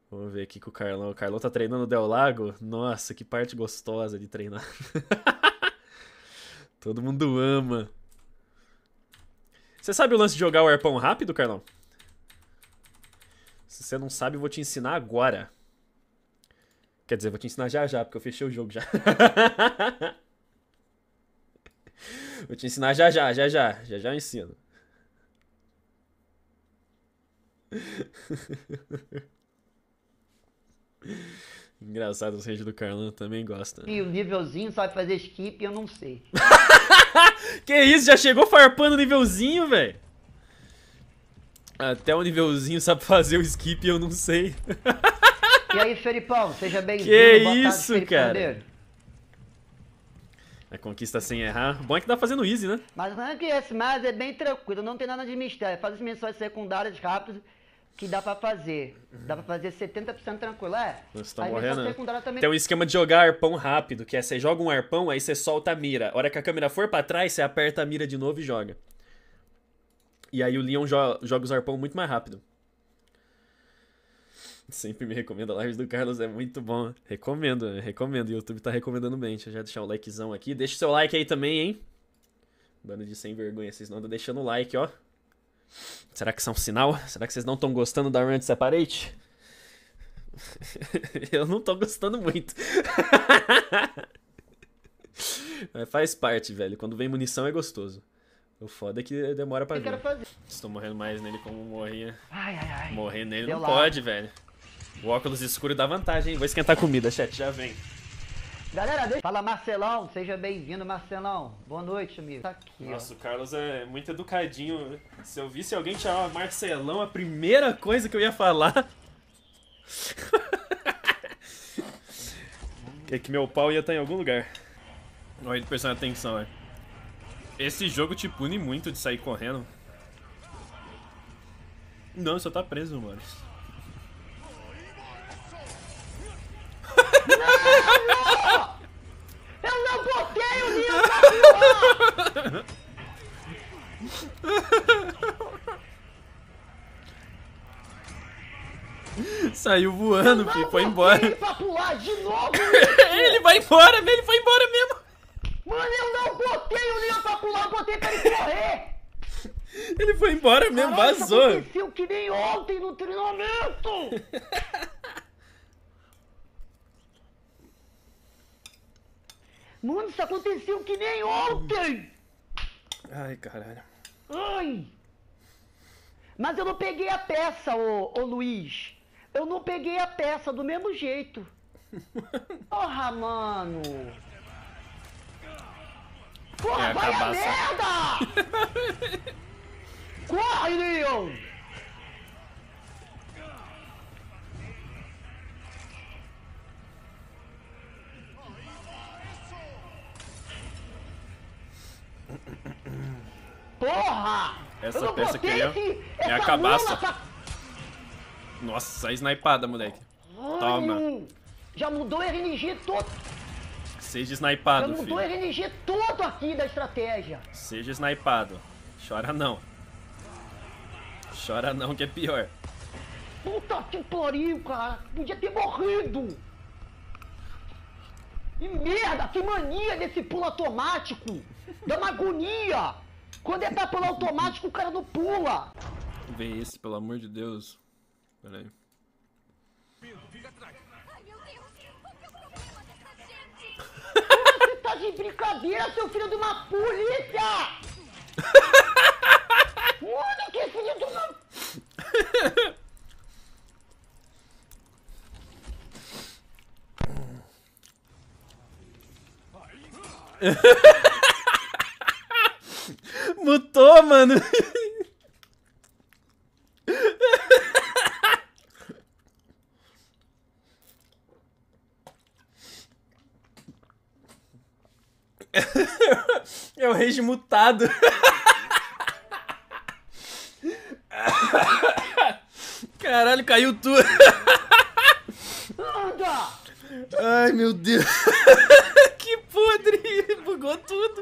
Vamos ver aqui com o Carlão. O Carlão tá treinando o Del Lago. Nossa, que parte gostosa de treinar. Todo mundo ama. Você sabe o lance de jogar o arpão rápido, Carlão? Se você não sabe, eu vou te ensinar agora. Quer dizer, vou te ensinar já já, porque eu fechei o jogo já. Vou te ensinar já já, já já. Já já eu ensino. Engraçado, os reis do Carlão também gostam. E o nívelzinho sabe fazer skip, eu não sei. Que isso, já chegou farpando o nívelzinho, velho? Até o nívelzinho sabe fazer o skip e eu não sei. E aí, Felipão, seja bem-vindo. Que Boa tarde, isso, Felipe cara? Cordeiro. A conquista sem errar. Bom é que dá fazendo easy, né? Mas não é que esse mais é bem tranquilo, não tem nada de mistério. Faz as missões secundárias rápidas que dá pra fazer. Dá pra fazer 70% tranquilo, é? Você tá As morrendo, missões né? secundárias também. Tem um esquema de jogar arpão rápido, que é você joga um arpão, aí você solta a mira. A hora que a câmera for pra trás, você aperta a mira de novo e joga. E aí o Leon joga os arpão muito mais rápido. Sempre me recomenda. A live do Carlos é muito bom. Recomendo, recomendo. O YouTube tá recomendando bem. Deixa eu já deixar o likezão aqui. Deixa o seu like aí também, hein? Bando de sem vergonha. Vocês não estão deixando o like, ó. Será que isso é um sinal? Será que vocês não estão gostando da Run Separate? Eu não tô gostando muito. Mas faz parte, velho. Quando vem munição é gostoso. O foda é que demora pra Eu quero vir. fazer. Estou morrendo mais nele como morria. Ai, ai, ai. Morrer nele Deu não lá. pode, velho. O óculos escuro dá vantagem, hein? Vou esquentar a comida, chat, já vem. Galera, fala Marcelão, seja bem-vindo, Marcelão. Boa noite, amigo. Tá aqui, Nossa, o Carlos é muito educadinho. Se eu visse alguém chamar Marcelão, a primeira coisa que eu ia falar é que meu pau ia estar em algum lugar. Olha ele prestando atenção, velho. Esse jogo te pune muito de sair correndo. Não, só tá preso, mano. Eu não botei o livro! Saiu voando, filho, foi embora. Ele pra pular de novo! Ele vai embora, ele foi embora mesmo. Mano, eu não botei o livro pra pular, eu botei pra ele correr! Ele foi embora mesmo, Caralho, isso vazou. aconteceu que nem ontem no treinamento! Mano, isso aconteceu que nem ontem! Ai, caralho. Ai! Mas eu não peguei a peça, ô Luiz. Eu não peguei a peça do mesmo jeito. Porra, mano! Porra, É a vai a cabaça. merda! Corre, Leon! Porra! Essa Eu não peça botei aqui é a essa cabaça. mula, essa- Nossa, a snipada, moleque. Ai, Toma. já mudou o RNG todo. Seja Já snipado, mudou o filho. RNG todo aqui da estratégia. Seja snipado. Chora não. Chora não, que é pior. Puta que pariu, cara. Podia ter morrido. E merda, que mania desse pulo automático. Dá uma agonia. Quando é pra pular automático, o cara não pula. Vê esse, pelo amor de Deus. Pera aí. Ai, meu Deus! Qual que é o problema dessa gente? Você tá de brincadeira, seu filho de uma polícia! Mano, que filho de uma... Mutou, mano. É o rage mutado. Caralho, caiu tudo. Anda! Ai, meu Deus. Que podre. Bugou tudo.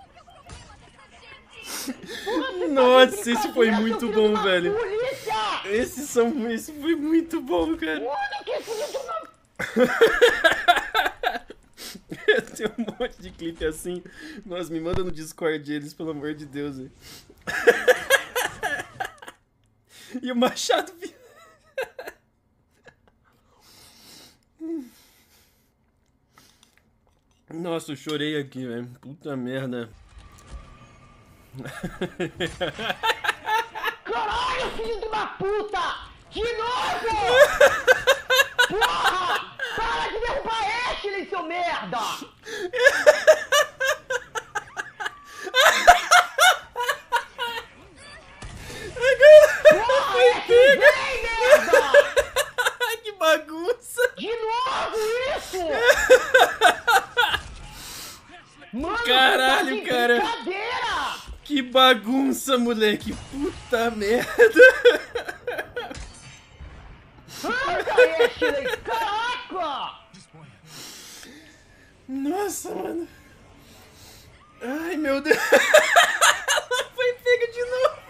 Você tá de Nossa, esse foi brincadeira, muito seu filho de bom, uma velho. Polícia! Esse foi muito bom, cara. Olha que fudido não. Tem um monte de clipe assim. Nossa, me manda no Discord eles, pelo amor de Deus. Véio. E o Machado... Nossa, eu chorei aqui, velho. Puta merda. Caralho, filho de uma puta! De novo! Porra! Para de derrubar Ashley, seu merda! Porra, Ashley, vem, merda! Que bagunça! De novo isso! Mano, Caralho, você tá de cara. brincadeira! Que bagunça, moleque! Puta merda! Anda, Ashley! Caraca! Nossa, mano! Ai, meu Deus! Ela foi pega de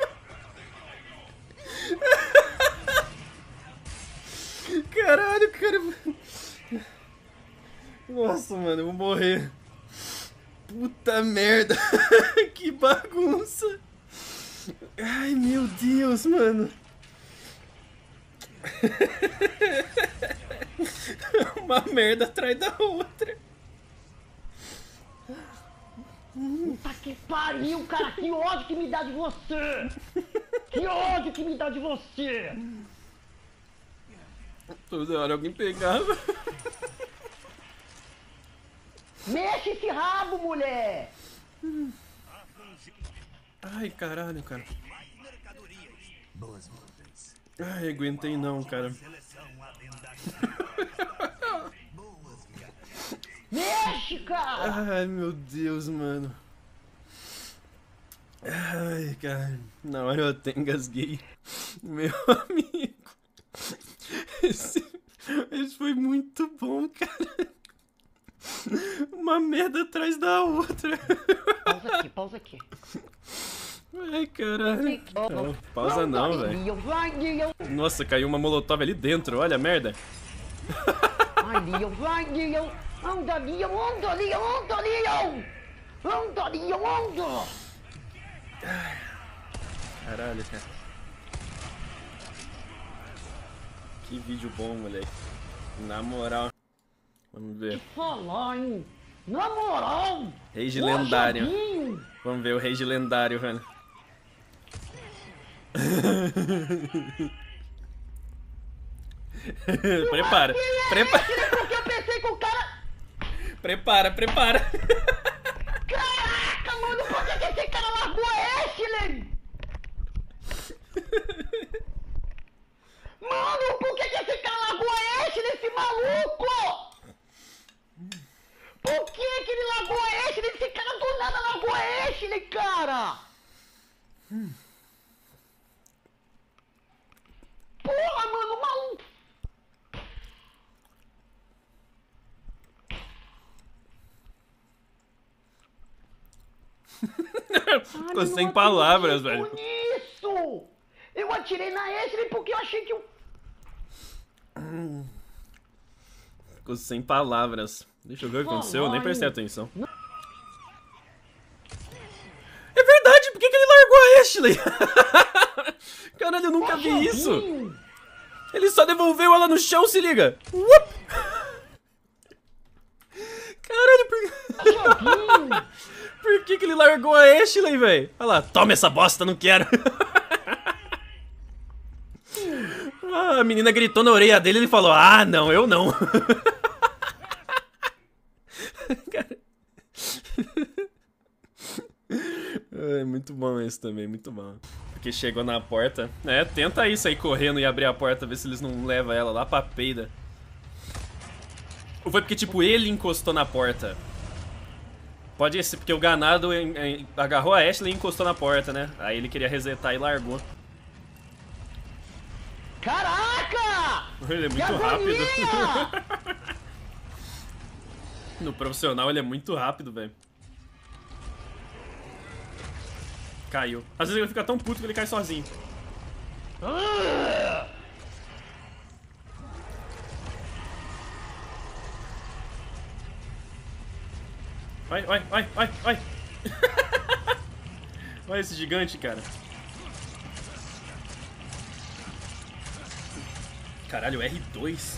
novo! Caralho, cara! Nossa, mano, eu vou morrer! Puta merda! Que bagunça! Ai, meu Deus, mano! Uma merda atrás da outra! Puta que pariu, cara! Que ódio que me dá de você! Que ódio que me dá de você! Toda hora alguém pegava. Mexe esse rabo, mulher! Ai, caralho, cara. Ai, aguentei não, cara. Mexe, cara! Ai, meu Deus, mano. Ai, cara. Na hora eu até engasguei. Meu amigo. Esse foi muito bom, cara. Uma merda atrás da outra. Pausa aqui. Ai, caralho. Não, pausa não, velho. Nossa, caiu uma molotov ali dentro, olha a merda. Ai, Leon, vai, Leon! Anda, Leon, anda, Leon, anda, Leon! Anda, Leon, anda! Caralho, cara. Que vídeo bom, moleque. Na moral. Vamos ver. Falar, hein? Na moral! Rage Ô, lendário. Jobinho! Vamos ver o Rage lendário, velho. Prepara. Prepara. Porque eu pensei que o cara... Prepara. Caraca, mano, por que esse cara largou a Ashley? Mano, por que esse cara largou a Ashley, esse maluco? Por que ele largou a Ashley? Esse cara do nada largou a Ashley, cara! Porra, mano, maluco! Ficou sem palavras, velho. Isso! Eu atirei na Ashley porque eu achei que eu... Ficou sem palavras. Deixa eu ver o que aconteceu, eu nem prestei atenção. É verdade, por que ele largou a Ashley? Caralho, eu nunca vi isso. Ele só devolveu ela no chão, se liga. Caralho, por que ele largou a Ashley, velho? Olha lá, toma essa bosta, não quero. A menina gritou na orelha dele e ele falou, ah, não, eu não. É muito bom esse também, muito bom. Porque chegou na porta. É, tenta aí sair correndo e abrir a porta, ver se eles não levam ela lá pra peida. Ou foi porque, tipo, ele encostou na porta? Pode ser, porque o ganado agarrou a Ashley e encostou na porta, né? Aí ele queria resetar e largou. Caraca! Ele é muito rápido. No profissional ele é muito rápido, velho. Caiu. Às vezes ele fica tão puto que ele cai sozinho. Vai. Olha esse gigante, cara. Caralho, R2.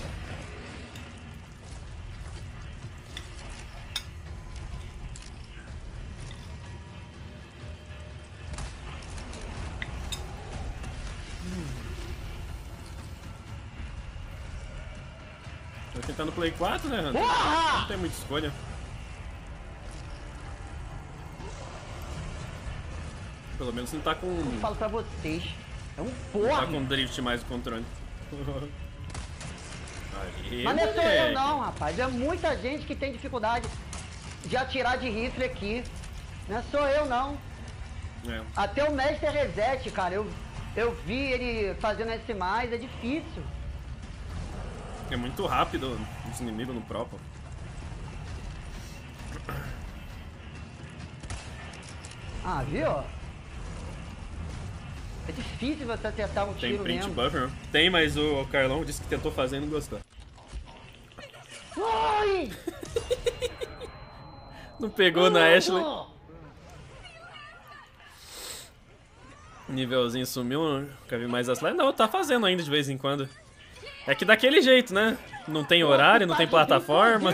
Tô tentando Play 4, né, Hunter? Porra! Não tem muita escolha. Pelo menos não tá com... Eu falo pra vocês. É um Não tá porra. com drift mais o controle. Aí, Mas não é só eu moleque. não, rapaz. É muita gente que tem dificuldade de atirar de rifle aqui. Não é só eu não. É. Até o Master Reset, cara, eu vi ele fazendo S+, é difícil. É muito rápido os inimigos no Pro, pô. Ah, viu? É difícil você acertar um Tem tiro print mesmo. buffer? Tem, mas o Carlão disse que tentou fazer e não gostou. Ai! Não pegou na Ashley. Nívelzinho sumiu, nunca vi mais as lives. Não, tá fazendo ainda de vez em quando. É que daquele jeito, né? Não tem horário, não tem plataforma.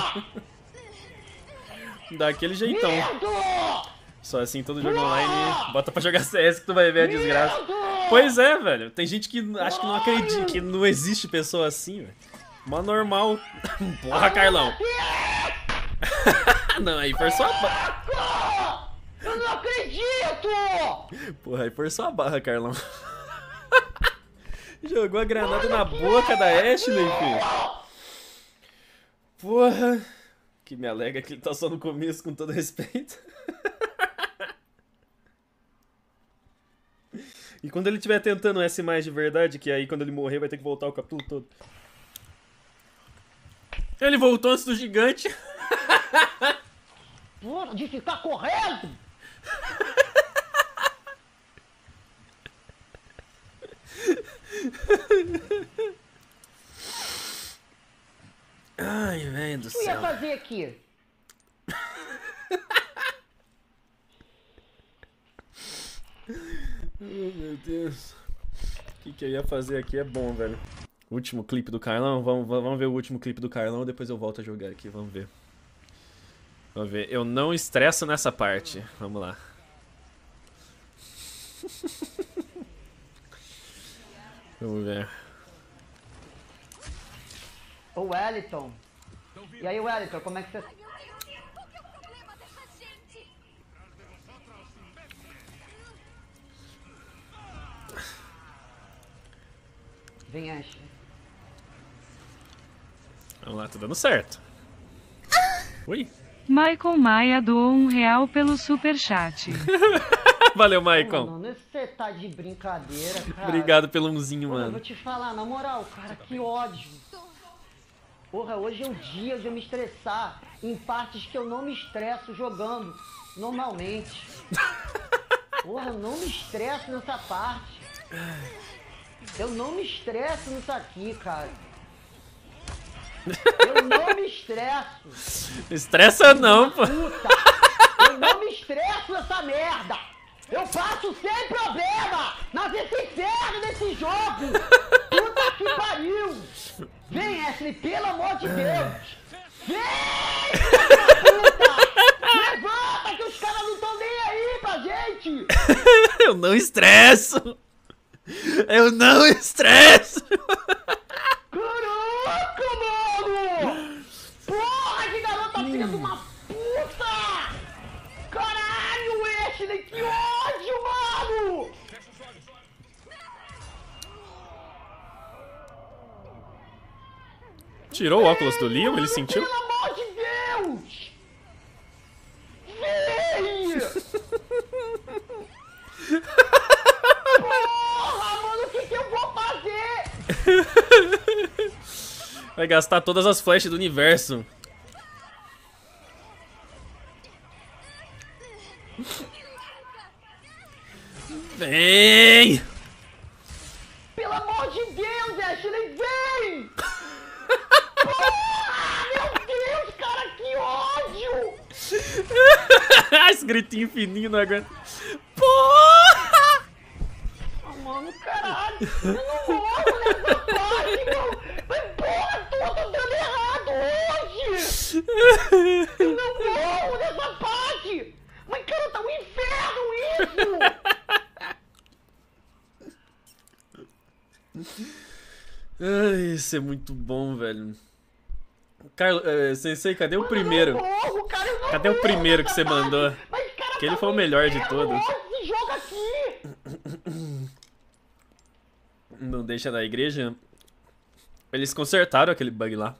Daquele jeitão. Só assim, todo jogo online, bota pra jogar CS que tu vai ver a desgraça. Pois é, velho. Tem gente que acha que não acredita, que não existe pessoa assim, velho. Mó normal. Porra, Carlão. Não, aí forçou a barra. Eu não acredito! Porra, aí forçou a barra, Carlão. Jogou a granada na boca da Ashley, filho. Porra. Que me alega que ele tá só no começo, com todo respeito. E quando ele estiver tentando S mais de verdade, que aí quando ele morrer vai ter que voltar o capítulo todo. Ele voltou antes do gigante. Porra, de ficar correndo! Ai, velho do O que eu ia céu. fazer aqui? Oh, meu Deus. O que eu ia fazer aqui é bom, velho. Último clipe do Carlão? Vamos ver o último clipe do Carlão, depois eu volto a jogar aqui, vamos ver. Vamos ver. Eu não estresso nessa parte. Vamos lá. Vamos ver. Ô Wellington. E aí, Wellington, como é que você... Meu Deus, qual que é o problema dessa gente? Vem, Ashley. Vamos lá, tá dando certo. Ui. Michael Maia doou R$1 pelo superchat. Valeu, Maicon. Mano, você tá de brincadeira, cara. Obrigado pelo umzinho, Porra, eu mano. vou te falar, na moral, cara, que ódio. Porra, hoje é o dia de eu me estressar em partes que eu não me estresso jogando normalmente. Porra, eu não me estresso nessa parte. Eu não me estresso nisso aqui, cara. Eu não me estresso. Estressa não, pô. Puta! Eu não me estresso nessa merda! Eu passo sem problema! Mas esse inferno desse jogo! Puta que pariu! Vem, Ashley, pelo amor de Deus! Vem, filha da puta! Levanta que os caras não estão nem aí pra gente! Eu não estresso. Eu não estresso. Caraca, mano! Porra, que garota filha de uma puta! Caralho, Ashley, que ódio, mano! Tirou o óculos do Liam? Ele sentiu? Pelo amor de Deus! Vem! Porra, mano, o que eu vou fazer? Vai gastar todas as flechas do universo. Vem! Pelo amor de Deus, Ashley, vem! Porra, meu Deus, cara, que ódio! gritinhos fininhos, não aguento. Porra! Mano, caralho, eu não morro nessa parte, meu. Mas porra, tô dando errado hoje. Eu não morro nessa parte. Mas cara, tá um inferno isso. Ai, isso é muito bom, velho. Carlos, Sensei, cadê o primeiro? Eu não morro, cara, eu não Cadê o morro primeiro que nessa você mandou? parte. Mas, cara, Que ele tá foi o um melhor de inferno todos. Esse jogo aqui. Não deixa da igreja. Eles consertaram aquele bug lá.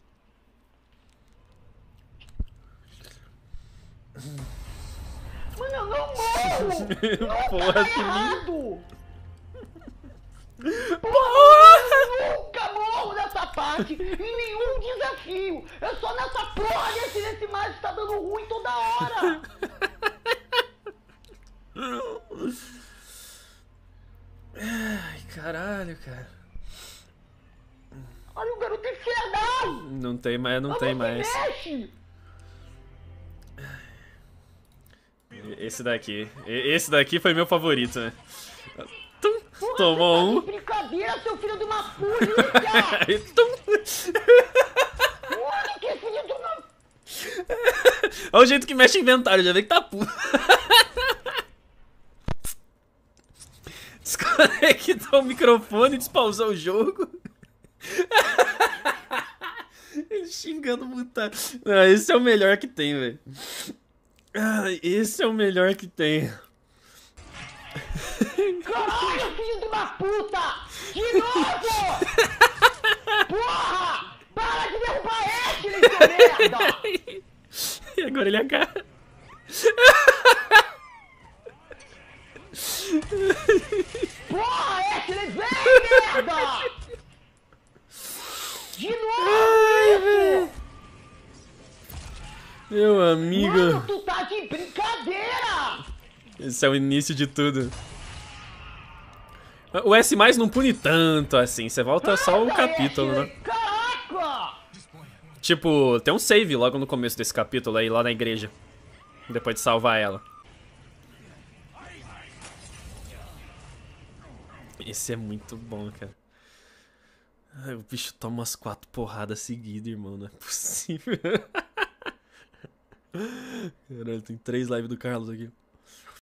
Mano, eu não morro. Porra, Tá que errado. Porra! Nunca morro nessa parte, em nenhum desafio. Eu só nessa porra desse mais que tá dando ruim toda hora. Ai, caralho, cara. Olha o garoto infernal. Não tem mais, não Mas tem você mais. mexe. Esse daqui foi meu favorito, né? Tum, tomou Tá um. de brincadeira, seu filho de uma polícia. E tum. Olha que filho de uma... Olha o jeito que mexe o inventário, já vê que tá puto. Desconectou o microfone, despausou o jogo. Ele xingando mutado. Ah, esse é o melhor que tem, velho. Ah, esse é o melhor que tem. Caralho, filho de uma puta. De novo. Porra. Para de derrubar Ashley, seu merda. E agora ele agarra. Porra, Ashley, vem, merda. De novo isso. Meu amigo. Mano, tu tá de brincadeira. Esse é o início de tudo. O S mais não pune tanto assim. Você volta só o capítulo, né? Caraca! Tipo, tem um save logo no começo desse capítulo aí, lá na igreja. Depois de salvar ela. Esse é muito bom, cara. Ai, o bicho toma umas 4 porradas seguidas, irmão. Não é possível. Caralho, tem 3 lives do Carlos aqui.